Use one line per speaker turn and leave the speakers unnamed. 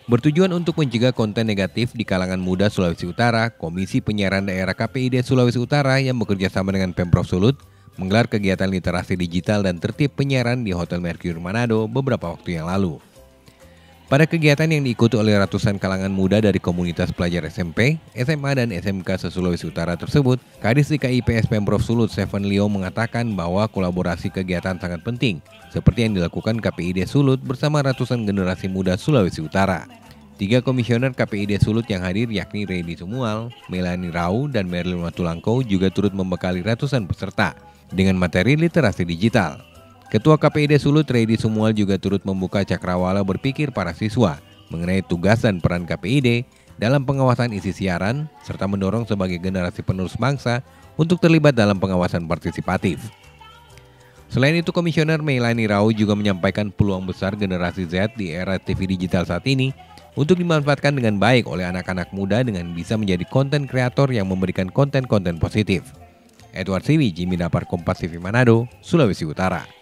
Bertujuan untuk mencegah konten negatif di kalangan muda Sulawesi Utara, Komisi Penyiaran Daerah KPID Sulawesi Utara yang bekerja sama dengan Pemprov Sulut menggelar kegiatan literasi digital dan tertib penyiaran di Hotel Mercure Manado beberapa waktu yang lalu. Pada kegiatan yang diikuti oleh ratusan kalangan muda dari komunitas pelajar SMP, SMA, dan SMK se-Sulawesi Utara tersebut, Kadis DKI PS Pemprov Sulut Stephen Leo mengatakan bahwa kolaborasi kegiatan sangat penting, seperti yang dilakukan KPID Sulut bersama ratusan generasi muda Sulawesi Utara. 3 komisioner KPID Sulut yang hadir yakni Redi Sumual, Melani Rau, dan Merlin Watulangko juga turut membekali ratusan peserta dengan materi literasi digital. Ketua KPID Sulut Redi Sumual juga turut membuka cakrawala berpikir para siswa mengenai tugas dan peran KPID dalam pengawasan isi siaran serta mendorong sebagai generasi penerus bangsa untuk terlibat dalam pengawasan partisipatif. Selain itu, Komisioner Melani Rau juga menyampaikan peluang besar generasi Z di era TV digital saat ini untuk dimanfaatkan dengan baik oleh anak-anak muda dengan bisa menjadi konten kreator yang memberikan konten-konten positif. Edward Siwi, Jimmy Dapar, Kompas TV Manado, Sulawesi Utara.